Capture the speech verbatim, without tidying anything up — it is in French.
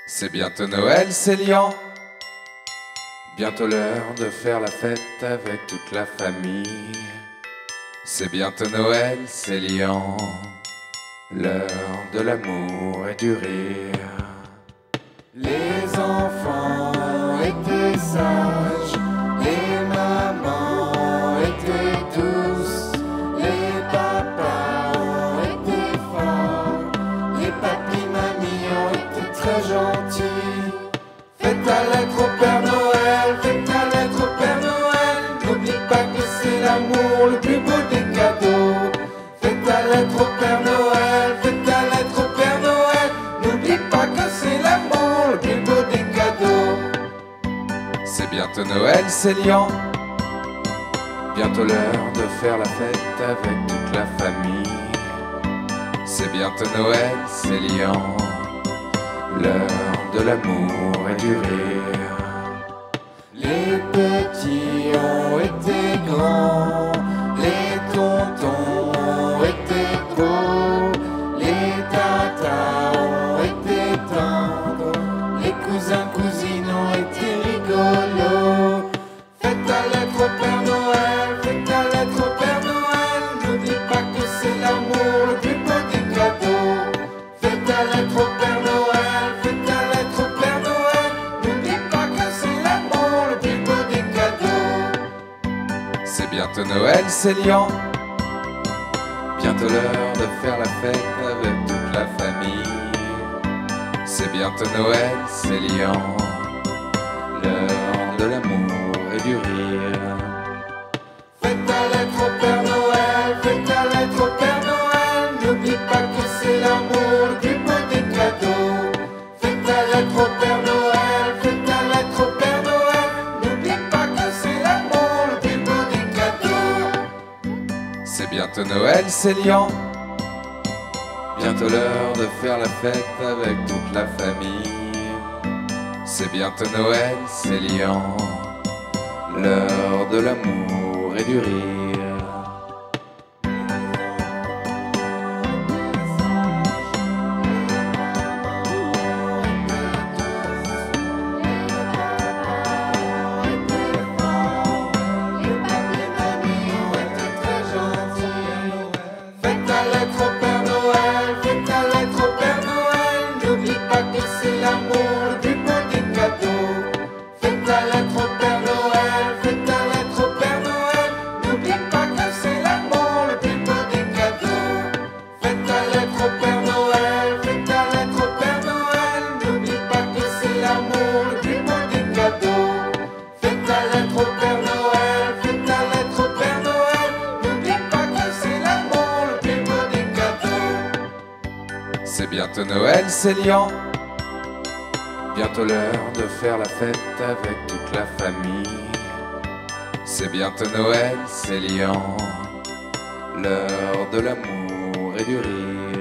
C'est bientôt Noël, c'est liant. Bientôt l'heure de faire la fête avec toute la famille. C'est bientôt Noël, c'est liant. L'heure de l'amour et du rire. Les enfants étaient sages, les mamans étaient douces, les papas ont été forts, les papis mamies ont été très gentils. Faites ta lettre au Père Noël, faites ta lettre au Père Noël, n'oublie pas que c'est l'amour le plus beau des cadeaux. Faites ta lettre au Père Noël, faites ta lettre au Père Noël, n'oublie pas que c'est l'amour le plus beau des cadeaux. C'est bientôt Noël, c'est liant. Bientôt l'heure de faire la fête avec toute la famille. C'est bientôt Noël, c'est liant. L'heure de l'amour et du rire. Les petits ont été grands, les tontons ont été beaux, les tatas ont été tendres, les cousins cousines ont été rigolos. Faites ta lettre au Père Noël, faites ta lettre au Père Noël, n'oublie pas que c'est l'amour le plus beau des cadeaux. Faites ta lettre au Père Noël, faites ta lettre au Père Noël, n'oublie pas que c'est l'amour le plus beau des cadeaux. C'est bientôt Noël, c'est liant. Bientôt l'heure de faire la fête avec toute la famille. C'est bientôt Noël, c'est liant. L'heure de l'amour et du rire. Faites ta lettre au Père Noël, faites ta lettre au Père Noël, n'oublie pas que c'est l'amour le plus beau des cadeaux. Faites ta lettre au Père Noël, faites ta lettre au Père Noël, n'oublie pas que c'est l'amour le plus beau des cadeaux. C'est bientôt Noël, c'est liant. Bientôt l'heure de faire la fête avec toute la famille. C'est bientôt Noël, c'est liant. L'heure de l'amour et du rire. Faites ta lettre au Père Noël, faites ta lettre au Père Noël, n'oublie pas que c'est l'amour le plus beau des cadeaux. Faites ta lettre au Père Noël, faites ta lettre au Père Noël, n'oublie pas que c'est l'amour le plus beau des cadeaux. Faites ta lettre au Père Noël, faites ta lettre au Père Noël, n'oublie pas que c'est l'amour le plus beau des cadeaux. Faites ta lettre au Père Noël, faites ta lettre au Père Noël, n'oublie pas que c'est l'amour le plus beau des cadeaux. C'est bientôt Noël, c'est liant. Bientôt l'heure de faire la fête avec toute la famille. C'est bientôt Noël, c'est liant. L'heure de l'amour et du rire.